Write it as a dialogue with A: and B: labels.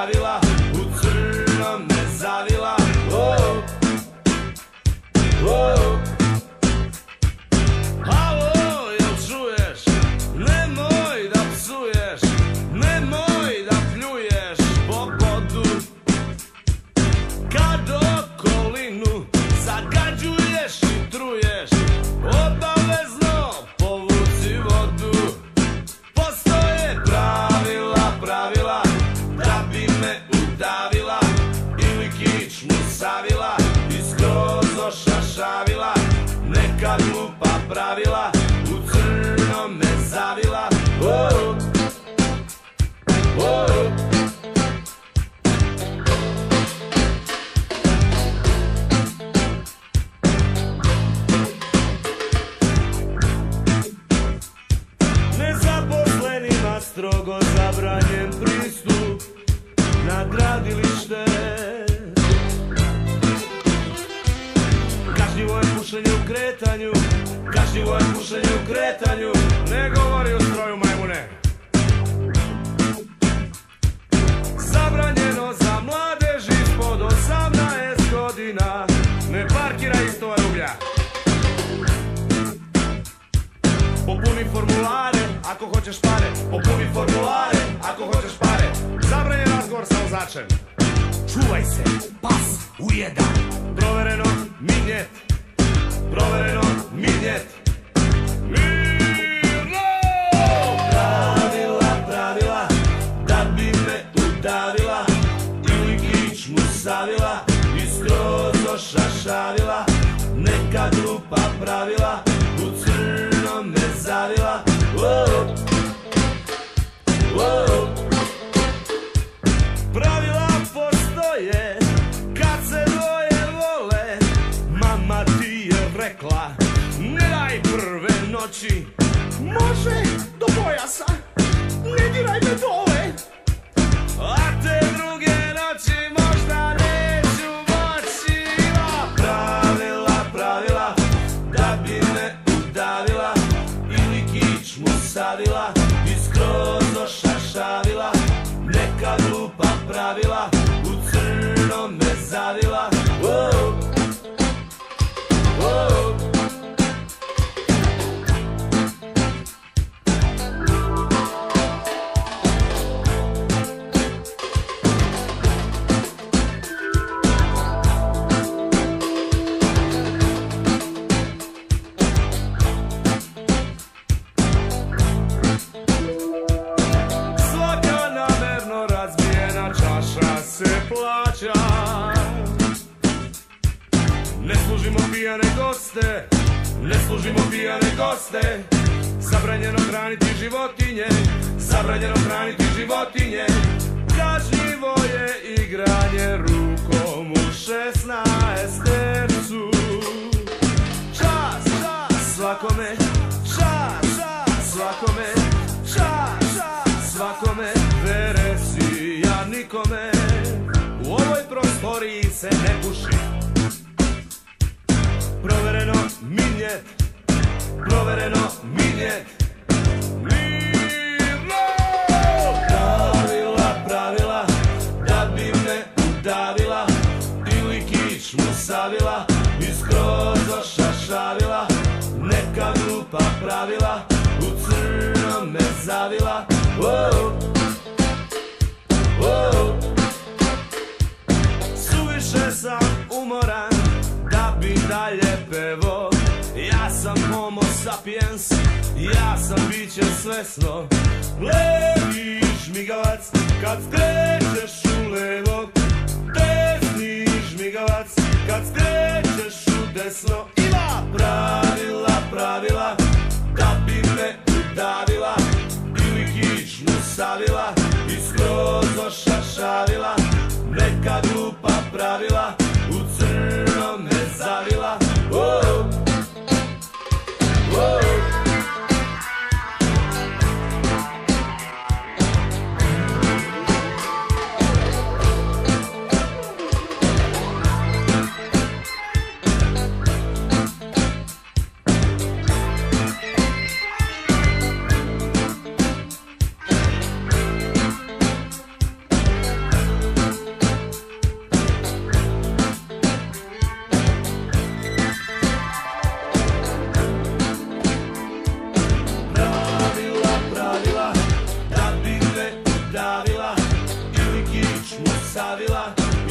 A: pravila, u crno me zavila. Halo, jel čuješ? Nemoj da psuješ, nemoj da pljuješ po podu. Kad okolinu zagađuješ i truješ, obavezno povuci vodu. Postoje pravila, pravila, da bi me udavila ili kičmu savila i skroz ošašavila. Neka glupa pravila, u crno me zavila. Nezaposlenima strogo zabranjen pristup na gradilište. Kažnjivo je pušenje u kretanju, kažnjivo je pušenje u kretanju. Ne govori o stroju, majmune. Zabranjeno za mladež ispod 18 godina, ne parkira isto rublja. Popuni formulare ako hoćeš pare, popuni formulare ako hoćeš pare. Zabranjen razgovor sa vozačem. Čuvaj se, pas ujeda. Provereno, minjet. Provereno, minjet. Mirno! Pravila, pravila, da bi me udavila ili kičmu savila i skroz ošašavila. Neka glupa pravila, u crno me zavila. Pravila postoje kad se dvoje vole. Mama ti je rekla, ne daj prve noći. Može do pojasa, ne diraj me dole. A te druge noći možda neću moći. Pravila, pravila, da bi me udavila ili kičmu savila i skroz ošašavila. Neka glupa pravila, u crno me zavila. Svaka namerno razbijena čaša se plaća. Ne služimo pijane goste, ne služimo pijane goste. Zabranjeno hraniti životinje, zabranjeno hraniti životinje. Kažnjivo je igranje rukom u 16-tercu. Čas, čas svakome, čas, čas svakome, čas, čas svakome. Veresija nikome, u ovoj prostoriji se ne puši. Provereno, minjet, provereno, minjet. Mirno! Pravila, pravila, da bi me udavila ili kičmu savila i skroz ošašavila. Neka glupa pravila, u crno me zavila. Suviše sam umoran da bi dalje pevo. Ja sam homo sapiens, ja sam biće svesno. Levi žmigavac kad skrećeš u levo, desni žmigavac kad skrećeš u desno. Ima pravila, pravila, da bi me udavila ili kičmu savila i skroz ošašavila. Neka glupa pravila, u crno me zavila. ustavila